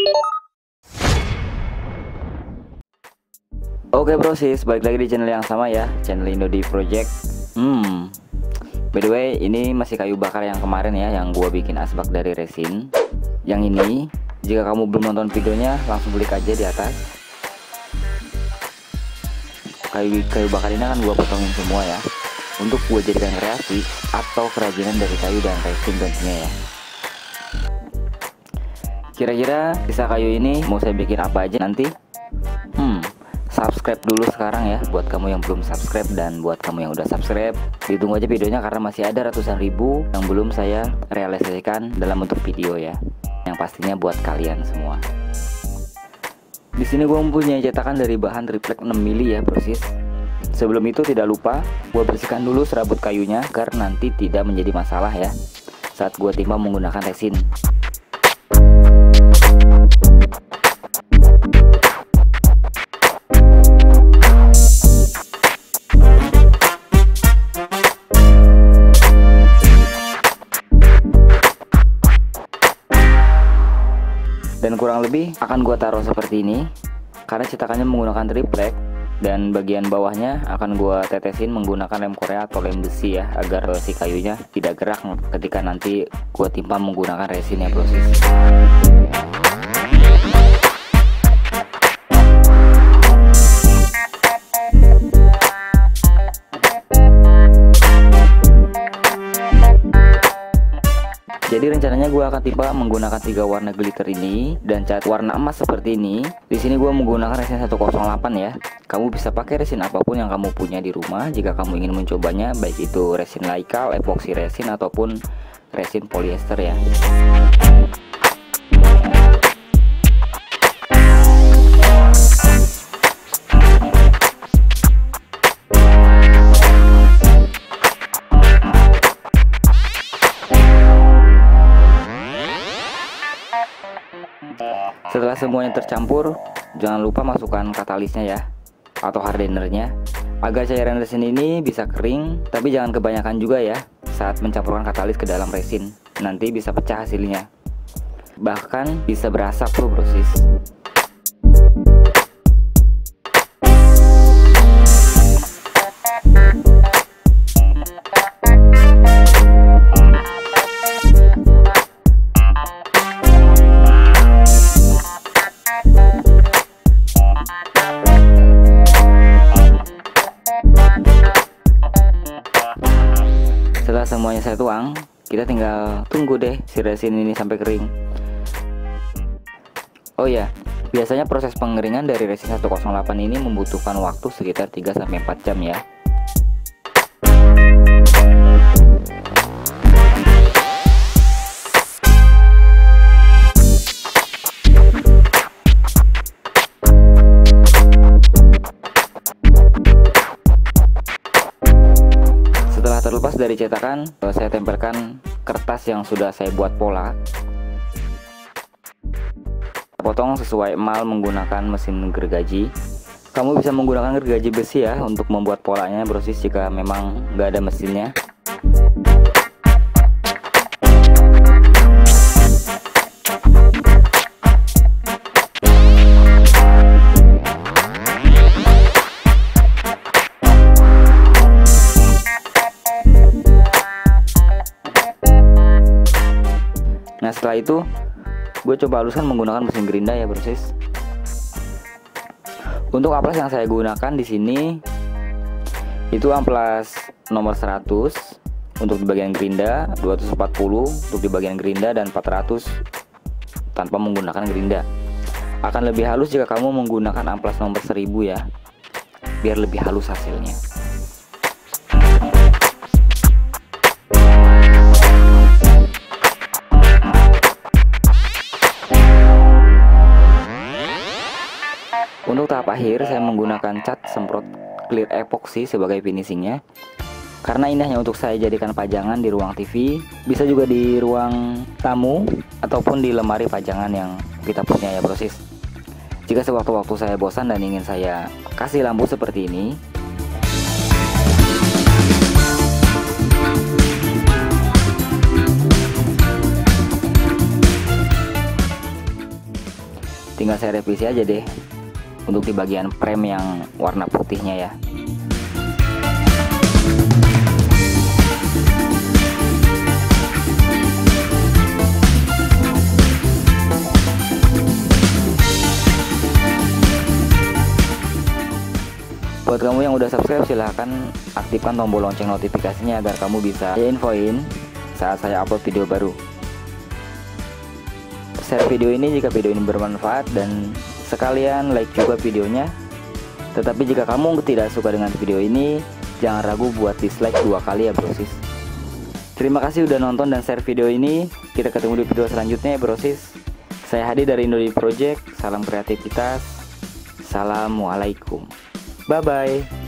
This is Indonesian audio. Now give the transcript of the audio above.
Oke brosis, balik lagi di channel yang sama ya, channel Indodi Project. By the way, ini masih kayu bakar yang kemarin ya, yang gua bikin asbak dari resin. Yang ini, jika kamu belum nonton videonya, langsung klik aja di atas. Kayu bakar ini akan gua potongin semua ya, untuk gua jadikan kreasi atau kerajinan dari kayu dan resin tentunya ya. Kira-kira sisa kayu ini mau saya bikin apa aja nanti? Subscribe dulu sekarang ya, buat kamu yang belum subscribe, dan buat kamu yang udah subscribe, ditunggu aja videonya karena masih ada ratusan ribu yang belum saya realisasikan dalam bentuk video ya, yang pastinya buat kalian semua. Di sini gue mempunyai cetakan dari bahan triplek 6 mili ya brosis. Sebelum itu tidak lupa gue bersihkan dulu serabut kayunya agar nanti tidak menjadi masalah ya saat gue timbang menggunakan resin. Dan kurang lebih akan gua taruh seperti ini karena cetakannya menggunakan triplek, dan bagian bawahnya akan gua tetesin menggunakan lem Korea atau lem besi ya, agar si kayunya tidak gerak ketika nanti gua timpa menggunakan resin ya brosis. Jadi rencananya gue akan timpa menggunakan 3 warna glitter ini dan cat warna emas seperti ini. Di sini gue menggunakan resin 108 ya. Kamu bisa pakai resin apapun yang kamu punya di rumah jika kamu ingin mencobanya, baik itu resin Lycal, epoxy resin ataupun resin polyester ya. Setelah semuanya tercampur, jangan lupa masukkan katalisnya ya, atau hardenernya, agar cairan resin ini bisa kering, tapi jangan kebanyakan juga ya saat mencampurkan katalis ke dalam resin, nanti bisa pecah hasilnya, bahkan bisa berasap tuh brosis. Setelah semuanya saya tuang, kita tinggal tunggu deh si resin ini sampai kering. Oh ya, biasanya proses pengeringan dari resin 108 ini membutuhkan waktu sekitar 3-4 jam ya. Terlepas dari cetakan, saya tempelkan kertas yang sudah saya buat pola. Potong sesuai emal menggunakan mesin gergaji. Kamu bisa menggunakan gergaji besi ya untuk membuat polanya brosis jika memang nggak ada mesinnya. Nah setelah itu gue coba haluskan menggunakan mesin gerinda ya brosis. Untuk amplas yang saya gunakan di sini itu amplas nomor 100 untuk di bagian gerinda, 240 untuk di bagian gerinda, dan 400 tanpa menggunakan gerinda. Akan lebih halus jika kamu menggunakan amplas nomor 1000 ya, biar lebih halus hasilnya. Untuk tahap akhir saya menggunakan cat semprot clear epoxy sebagai finishingnya, karena ini hanya untuk saya jadikan pajangan di ruang TV, bisa juga di ruang tamu ataupun di lemari pajangan yang kita punya ya brosis. Jika sewaktu-waktu saya bosan dan ingin saya kasih lampu seperti ini, Tinggal saya revisi aja deh untuk di bagian frame yang warna putihnya ya. Buat kamu yang udah subscribe, silahkan aktifkan tombol lonceng notifikasinya agar kamu bisa infoin saat saya upload video baru. Share video ini jika video ini bermanfaat, dan sekalian like juga videonya. Tetapi jika kamu tidak suka dengan video ini, jangan ragu buat dislike 2 kali ya brosis. Terima kasih udah nonton dan share video ini. Kita ketemu di video selanjutnya ya brosis. Saya Hadi dari Indodi Project. Salam kreativitas. Assalamualaikum. Bye bye.